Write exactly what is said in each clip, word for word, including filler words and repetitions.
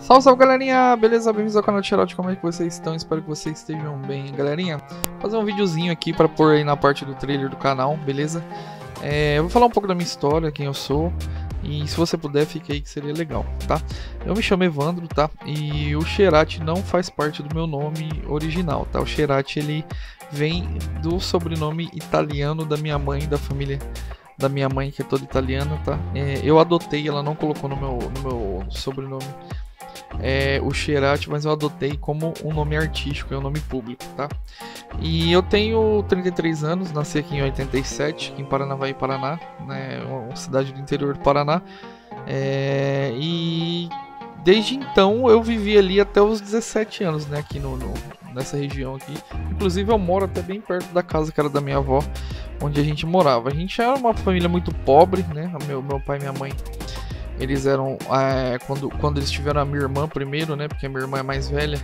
Salve, salve, galerinha! Beleza? Bem-vindos ao canal do Xerote. Como é que vocês estão? Espero que vocês estejam bem, galerinha. Vou fazer um videozinho aqui para pôr aí na parte do trailer do canal, beleza? É, eu vou falar um pouco da minha história, quem eu sou. E se você puder, fique aí que seria legal, tá? Eu me chamo Evandro, tá? E o Xerati não faz parte do meu nome original, tá? O Xerati, ele vem do sobrenome italiano da minha mãe, da família da minha mãe, que é toda italiana, tá? É, eu adotei, ela não colocou no meu, no meu sobrenome é, o Xerati, mas eu adotei como um nome artístico, é um nome público, tá? E eu tenho trinta e três anos, nasci aqui em oitenta e sete, aqui em Paranavaí, Paraná, né? Uma cidade do interior do Paraná. É, e desde então eu vivi ali até os dezessete anos, né? Aqui no, no, nessa região aqui. Inclusive eu moro até bem perto da casa que era da minha avó, onde a gente morava. A gente era uma família muito pobre, né? Meu, meu pai e minha mãe, eles eram, é, quando, quando eles tiveram a minha irmã primeiro, né? Porque a minha irmã é mais velha.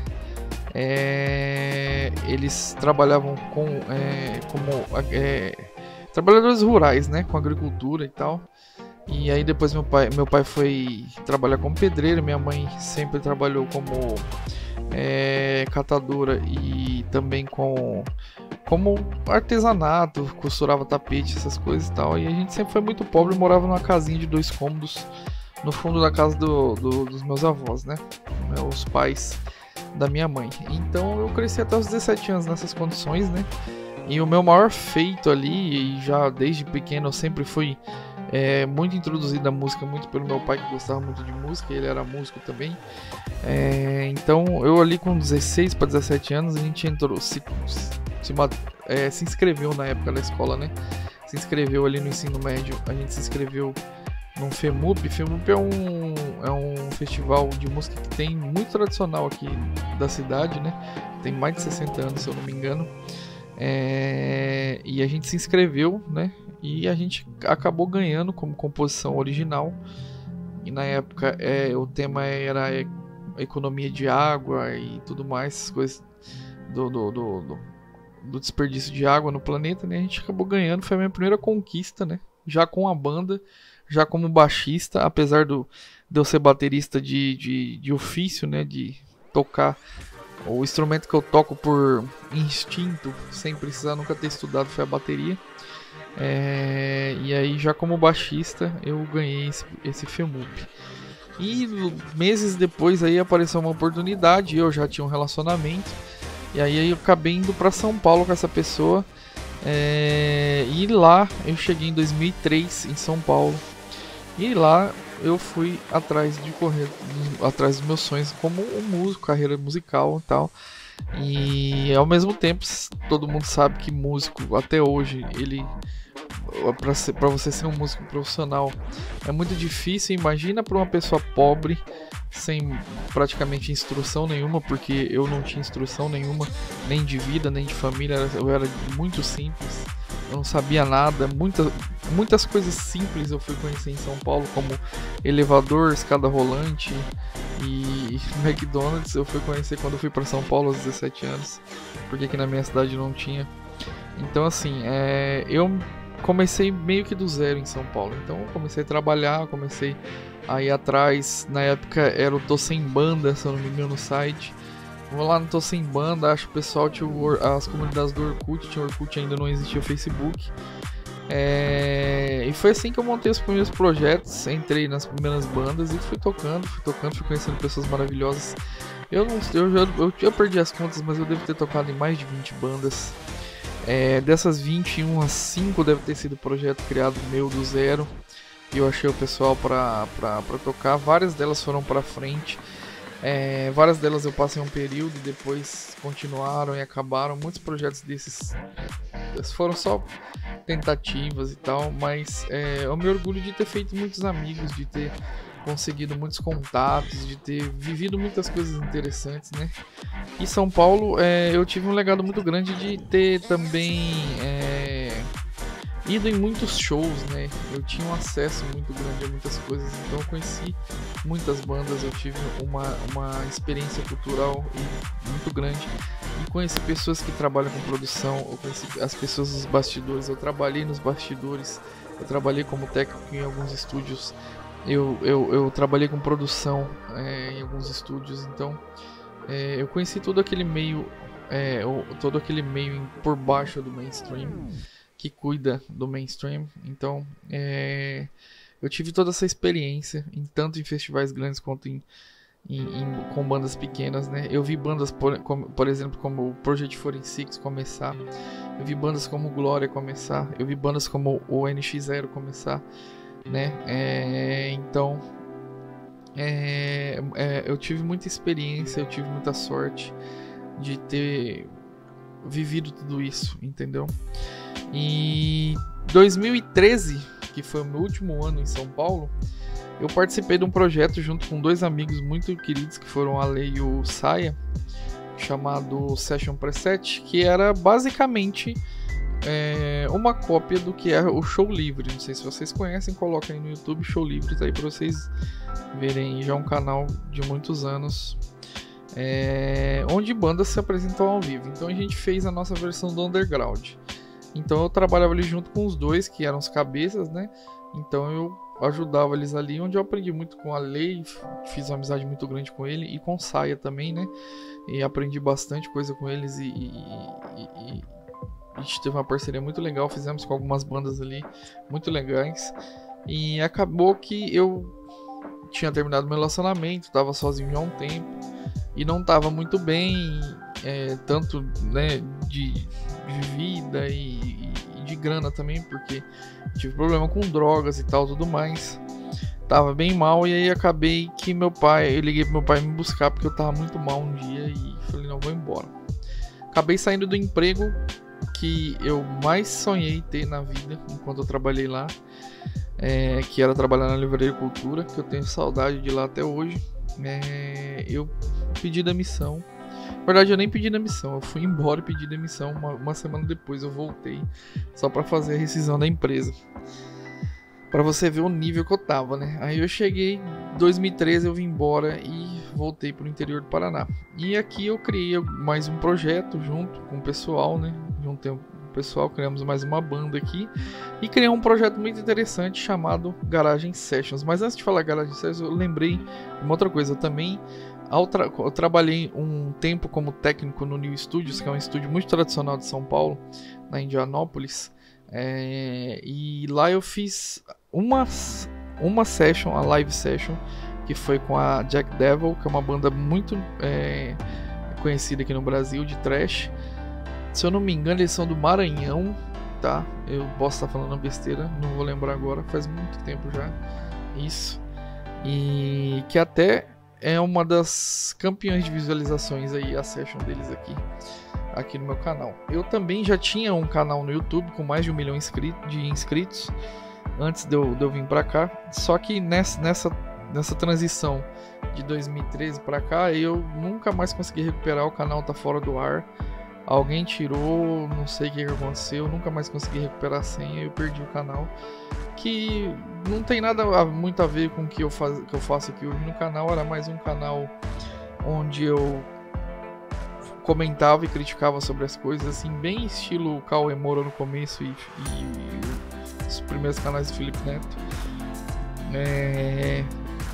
É, eles trabalhavam com, é, como é, trabalhadores rurais, né? Com agricultura e tal. E aí depois meu pai, meu pai foi trabalhar como pedreiro. Minha mãe sempre trabalhou como é, catadora e também com como artesanato, costurava tapete, essas coisas e tal. E a gente sempre foi muito pobre, morava numa casinha de dois cômodos no fundo da casa do, do, dos meus avós, né? Meus pais da minha mãe. Então eu cresci até os dezessete anos nessas condições, né? E o meu maior feito ali, e já desde pequeno eu sempre fui é, muito introduzido à música, muito pelo meu pai, que gostava muito de música, ele era músico também. É, então eu ali com dezesseis para dezessete anos a gente entrou, se, se, é, se inscreveu na época da escola, né? Se inscreveu ali no ensino médio, a gente se inscreveu num FEMUP. FEMUP é um, é um festival de música que tem muito tradicional aqui da cidade, né? Tem mais de sessenta anos, se eu não me engano. É, e a gente se inscreveu, né? E a gente acabou ganhando como composição original. E na época é, o tema era a economia de água e tudo mais, essas coisas do, do, do, do, do desperdício de água no planeta, né? A gente acabou ganhando, foi a minha primeira conquista, né? Já com a banda, já como baixista, apesar do, de eu ser baterista de, de, de ofício, né? De tocar o instrumento que eu toco por instinto, sem precisar nunca ter estudado, foi a bateria. É, e aí já como baixista eu ganhei esse, esse FEMUP. E meses depois aí apareceu uma oportunidade, eu já tinha um relacionamento, e aí eu acabei indo para São Paulo com essa pessoa. É, e lá eu cheguei em dois mil e três em São Paulo. E lá eu fui atrás de correr, atrás dos meus sonhos como um músico, carreira musical e tal. E ao mesmo tempo, todo mundo sabe que músico até hoje, ele para você ser um músico profissional é muito difícil. Imagina para uma pessoa pobre, sem praticamente instrução nenhuma, porque eu não tinha instrução nenhuma, nem de vida, nem de família. Eu era muito simples, eu não sabia nada. Muita, muitas coisas simples eu fui conhecer em São Paulo, como elevador, escada rolante e McDonald's. Eu fui conhecer quando eu fui para São Paulo aos dezessete anos, porque aqui na minha cidade não tinha. Então assim, é, eu comecei meio que do zero em São Paulo. Então eu comecei a trabalhar, comecei a ir atrás. Na época era o Tô Sem Banda, se eu não me engano, no site. Vou lá no Tô Sem Banda, acho que o pessoal tinha as comunidades do Orkut, tinha o Orkut, ainda não existia o Facebook. É, e foi assim que eu montei os primeiros projetos, entrei nas primeiras bandas e fui tocando, fui tocando, fui conhecendo pessoas maravilhosas. Eu não eu, eu, eu, eu perdi as contas, mas eu devo ter tocado em mais de vinte bandas. É, dessas vinte e uma, cinco deve ter sido projeto criado meu do zero. E eu achei o pessoal pra, pra, pra tocar. Várias delas foram pra frente. É, várias delas eu passei um período e depois continuaram e acabaram. Muitos projetos desses foram só tentativas e tal. Mas é, eu me orgulho de ter feito muitos amigos, de ter conseguido muitos contatos, de ter vivido muitas coisas interessantes, né? E São Paulo, é, eu tive um legado muito grande de ter também é, ido em muitos shows, né? Eu tinha um acesso muito grande a muitas coisas, então eu conheci muitas bandas, eu tive uma, uma experiência cultural muito grande. E conheci pessoas que trabalham com produção, eu conheci as pessoas dos bastidores, eu trabalhei nos bastidores, eu trabalhei como técnico em alguns estúdios eu, eu, eu trabalhei com produção é, em alguns estúdios, então é, eu conheci todo aquele meio, é, todo aquele meio por baixo do mainstream, que cuida do mainstream. Então é, eu tive toda essa experiência, em tanto em festivais grandes quanto em, em, em com bandas pequenas, né? Eu vi bandas, por, como, por exemplo, como o Project quarenta e seis começar, eu vi bandas como Glória começar, eu vi bandas como o N X Zero começar, né? É, então é, é, eu tive muita experiência, eu tive muita sorte de ter vivido tudo isso, entendeu? E dois mil e treze, que foi o meu último ano em São Paulo, eu participei de um projeto junto com dois amigos muito queridos, que foram a Lei e o Saia, chamado Session Preset, que era basicamente é, uma cópia do que é o Show Livre. Não sei se vocês conhecem, coloquem aí no YouTube Show Livre, tá aí para vocês verem. Já é um canal de muitos anos, é, onde bandas se apresentam ao vivo. Então a gente fez a nossa versão do Underground. Então eu trabalhava ali junto com os dois, que eram os cabeças, né? Então eu ajudava eles ali, onde eu aprendi muito com a Lei, fiz uma amizade muito grande com ele, e com Saia também, né? E aprendi bastante coisa com eles, e, e, e, e a gente teve uma parceria muito legal, fizemos com algumas bandas ali muito legais. E acabou que eu tinha terminado meu relacionamento, tava sozinho já há um tempo, e não tava muito bem, é, tanto, né, de, de vida e, e de grana também, porque tive problema com drogas e tal, tudo mais. Tava bem mal, e aí acabei que meu pai, eu liguei pro meu pai me buscar porque eu tava muito mal um dia e falei, não, vou embora. Acabei saindo do emprego que eu mais sonhei ter na vida enquanto eu trabalhei lá, é, que era trabalhar na Livraria Cultura, que eu tenho saudade de lá até hoje. É, eu pedi demissão. Na verdade, eu nem pedi demissão, eu fui embora e pedi demissão. Uma, uma semana depois eu voltei só pra fazer a rescisão da empresa, pra você ver o nível que eu tava, né? Aí eu cheguei, em dois mil e treze eu vim embora e voltei pro interior do Paraná. E aqui eu criei mais um projeto junto com o pessoal, né? Juntei o pessoal, criamos mais uma banda aqui e criei um projeto muito interessante chamado Garagem Sessions. Mas antes de falar Garagem Sessions, eu lembrei de uma outra coisa. Eu também ao tra eu trabalhei um tempo como técnico no New Studios, que é um estúdio muito tradicional de São Paulo, na Indianópolis. É, e lá eu fiz uma, uma session, a live session, que foi com a Jack Devil, que é uma banda muito é, conhecida aqui no Brasil, de thrash. Se eu não me engano, eles são do Maranhão, tá? Eu posso estar falando besteira, não vou lembrar agora, faz muito tempo já. Isso. E que até é uma das campeãs de visualizações aí, a session deles aqui. Aqui no meu canal. Eu também já tinha um canal no YouTube com mais de um milhão de inscritos antes de eu, de eu vir pra cá. Só que nessa, nessa, nessa transição de dois mil e treze pra cá, eu nunca mais consegui recuperar. O canal tá fora do ar. Alguém tirou, não sei o que aconteceu. Nunca mais consegui recuperar a senha. Eu perdi o canal. Que não tem nada muito a ver com o que eu, faz, que eu faço aqui hoje no canal. Era mais um canal onde eu comentava e criticava sobre as coisas, assim, bem estilo Cauê Moura no começo e, e, e os primeiros canais do Felipe Neto. É...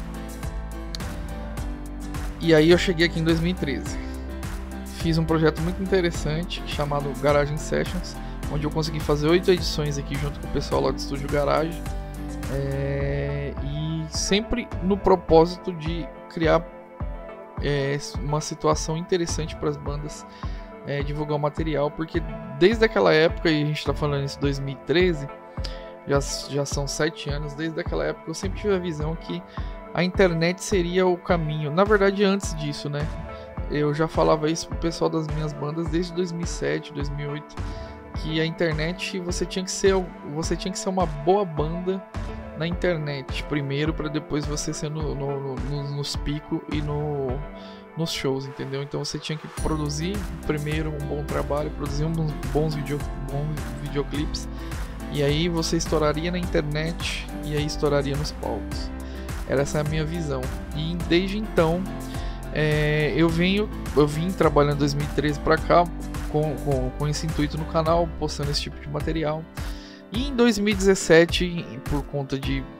E aí eu cheguei aqui em dois mil e treze. Fiz um projeto muito interessante chamado Garagem Sessions, onde eu consegui fazer oito edições aqui junto com o pessoal lá do Estúdio Garage. É... E sempre no propósito de criar É uma situação interessante para as bandas é, divulgar o material, porque desde aquela época, e a gente está falando isso em dois mil e treze, já, já são sete anos, desde aquela época eu sempre tive a visão que a internet seria o caminho. Na verdade, antes disso, né? Eu já falava isso pro pessoal das minhas bandas desde dois mil e sete, dois mil e oito, que a internet você tinha que ser, você tinha que ser uma boa banda na internet primeiro, para depois você ser no, no, no, nos picos e no, nos shows, entendeu? Então você tinha que produzir primeiro um bom trabalho, produzir uns bons, video, bons videoclipes, e aí você estouraria na internet e aí estouraria nos palcos. Era essa a minha visão. E desde então é, eu venho eu vim trabalhando em dois mil e treze para cá com, com, com esse intuito no canal, postando esse tipo de material. E em dois mil e dezessete, por conta de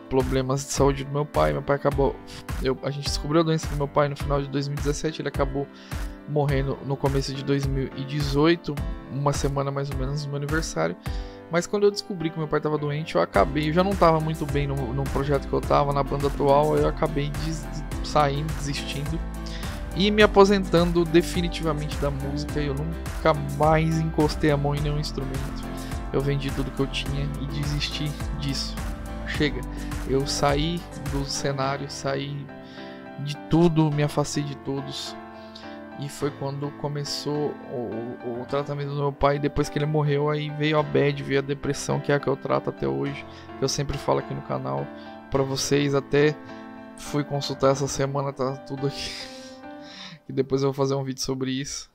problemas de saúde do meu pai. Meu pai acabou... Eu, a gente descobriu a doença do meu pai no final de dois mil e dezessete. Ele acabou morrendo no começo de dois mil e dezoito, uma semana mais ou menos do meu aniversário. Mas quando eu descobri que meu pai estava doente, eu acabei... Eu já não estava muito bem no, no projeto que eu estava, na banda atual. Eu acabei des, de, saindo, desistindo. E me aposentando definitivamente da música. Eu nunca mais encostei a mão em nenhum instrumento. Eu vendi tudo que eu tinha e desisti disso. Chega. Eu saí do cenário, saí de tudo, me afastei de todos. E foi quando começou o, o, o tratamento do meu pai. Depois que ele morreu, aí veio a bad, veio a depressão, que é a que eu trato até hoje. Eu sempre falo aqui no canal pra vocês. Até fui consultar essa semana, tá tudo aqui. E depois eu vou fazer um vídeo sobre isso.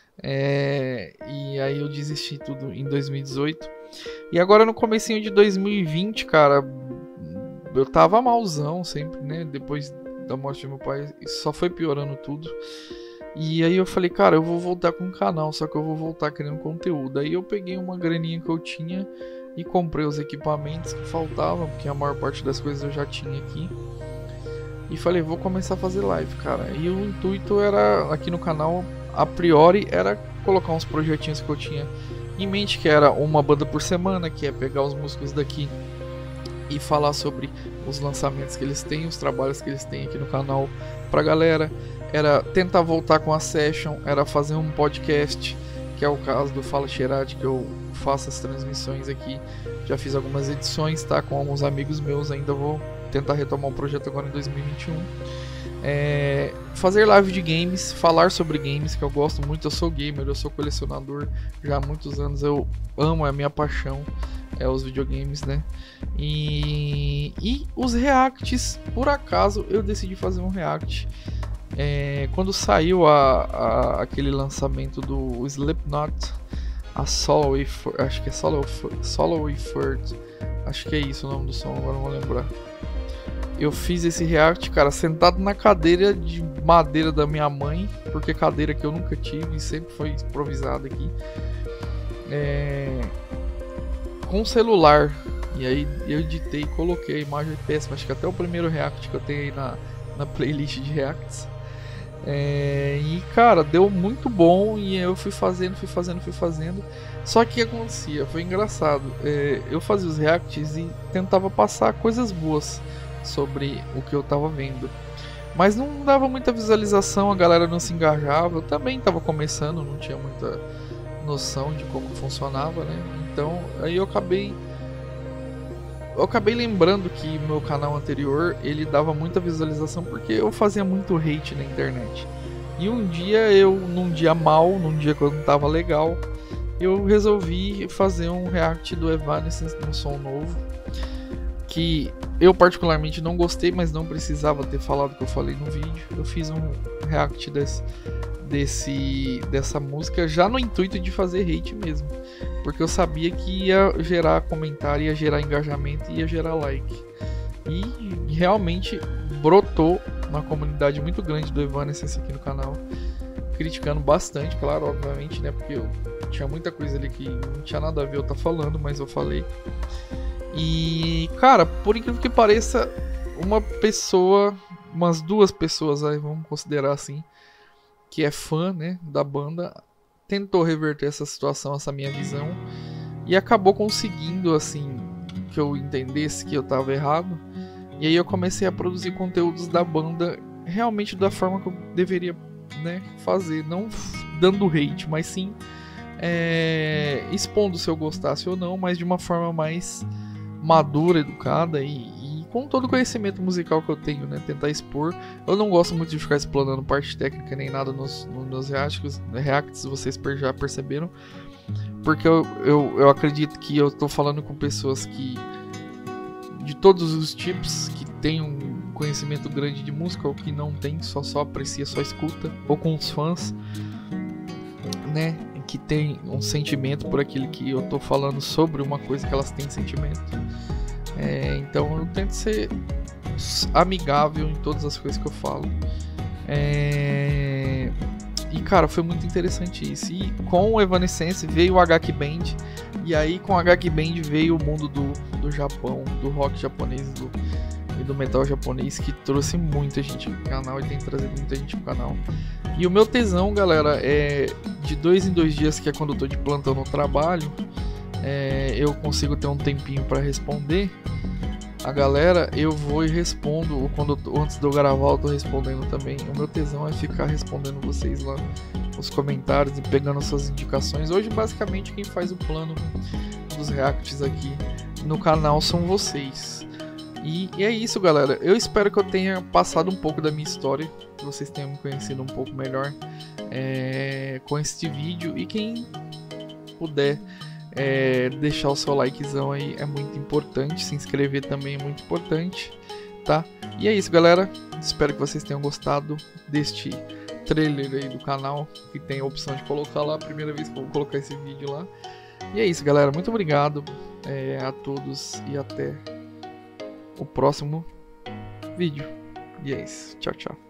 É, e aí eu desisti tudo em dois mil e dezoito. E agora no comecinho de dois mil e vinte, cara, eu tava malzão sempre, né? Depois da morte do meu pai, só foi piorando tudo. E aí eu falei, cara, eu vou voltar com o canal, só que eu vou voltar criando conteúdo. Aí eu peguei uma graninha que eu tinha e comprei os equipamentos que faltavam, porque a maior parte das coisas eu já tinha aqui. E falei, vou começar a fazer live, cara. E o intuito era, aqui no canal, a priori, era colocar uns projetinhos que eu tinha em mente, que era uma banda por semana, que é pegar os músicos daqui e falar sobre os lançamentos que eles têm, os trabalhos que eles têm aqui no canal pra galera. Era tentar voltar com a session, era fazer um podcast, que é o caso do Fala Xerade, que eu faço as transmissões aqui. Já fiz algumas edições, tá? Com alguns amigos meus, ainda vou tentar retomar o projeto agora em dois mil e vinte e um. É, fazer live de games, falar sobre games, que eu gosto muito. Eu sou gamer, eu sou colecionador já há muitos anos, eu amo, é a minha paixão, é os videogames, né? E, e os reacts, por acaso eu decidi fazer um react. É, quando saiu a, a, aquele lançamento do Slipknot, a Solo Effort, acho que é Solo, Solo Effort, acho que é isso o nome do som, agora não vou lembrar. Eu fiz esse react, cara, sentado na cadeira de madeira da minha mãe, porque cadeira que eu nunca tive, sempre foi improvisada aqui, é, com celular. E aí eu editei e coloquei a imagem péssima, acho que até o primeiro react que eu tenho aí na, na playlist de reacts. É, e cara, deu muito bom e eu fui fazendo, fui fazendo, fui fazendo. Só que o que acontecia? Foi engraçado. É, eu fazia os reacts e tentava passar coisas boas sobre o que eu tava vendo, mas não dava muita visualização, a galera não se engajava. Eu também tava começando, não tinha muita noção de como funcionava, né? Então aí eu acabei eu acabei lembrando que meu canal anterior ele dava muita visualização porque eu fazia muito hate na internet. E um dia eu, num dia mal, num dia que eu não tava legal, eu resolvi fazer um react do Evanescence, um som novo, que eu particularmente não gostei, mas não precisava ter falado o que eu falei no vídeo. Eu fiz um react desse, desse, dessa música já no intuito de fazer hate mesmo, porque eu sabia que ia gerar comentário, ia gerar engajamento, ia gerar like. E realmente brotou uma comunidade muito grande do Evanescence aqui no canal, criticando bastante, claro, obviamente, né? Porque eu tinha muita coisa ali que não tinha nada a ver eu estar falando, mas eu falei. E, cara, por incrível que pareça, uma pessoa, umas duas pessoas, aí, vamos considerar assim, que é fã, né, da banda, tentou reverter essa situação, essa minha visão, e acabou conseguindo, assim, que eu entendesse que eu tava errado. E aí eu comecei a produzir conteúdos da banda realmente da forma que eu deveria, né, fazer, não dando hate, mas sim é, expondo se eu gostasse ou não, mas de uma forma mais madura, educada e, e com todo o conhecimento musical que eu tenho, né, tentar expor. Eu não gosto muito de ficar explanando parte técnica nem nada nos, nos meus reacts, reacts, vocês já perceberam, porque eu, eu, eu acredito que eu tô falando com pessoas que de todos os tipos, que tem um conhecimento grande de música ou que não tem, só só aprecia, só escuta, ou com os fãs, né, que tem um sentimento por aquilo que eu tô falando sobre uma coisa que elas têm sentimento. É, então eu tento ser amigável em todas as coisas que eu falo. É, e cara, foi muito interessante isso. E com o Evanescence veio o H Q Band. E aí com o H Q Band veio o mundo do, do Japão, do rock japonês, do, do metal japonês, que trouxe muita gente pro canal e tem trazido muita gente pro canal. E o meu tesão, galera, é de dois em dois dias, que é quando eu tô de plantão no trabalho, é, eu consigo ter um tempinho para responder a galera, eu vou e respondo, ou quando eu, antes de eu gravar eu tô respondendo também. O meu tesão é ficar respondendo vocês lá nos comentários e pegando suas indicações. Hoje basicamente quem faz o plano dos reacts aqui no canal são vocês. E, e é isso, galera. Eu espero que eu tenha passado um pouco da minha história, que vocês tenham me conhecido um pouco melhor é, com este vídeo. E quem puder É, deixar o seu likezão aí é muito importante, se inscrever também é muito importante, tá? E é isso, galera, espero que vocês tenham gostado deste trailer aí do canal, que tem a opção de colocar lá, a primeira vez que eu vou colocar esse vídeo lá. E é isso, galera, muito obrigado é, a todos e até o próximo vídeo. E é isso, tchau, tchau.